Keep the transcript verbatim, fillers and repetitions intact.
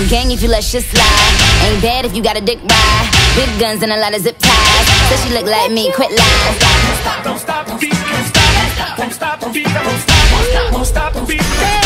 Gang gang if you let shit slide. Ain't bad if you got a dick ride. Big guns and a lot of zip ties. Says she look like me, quit lying. Don't stop, don't stop the beat, don't stop, won't stop the beat, won't stop, won't stop, won't stop the beat.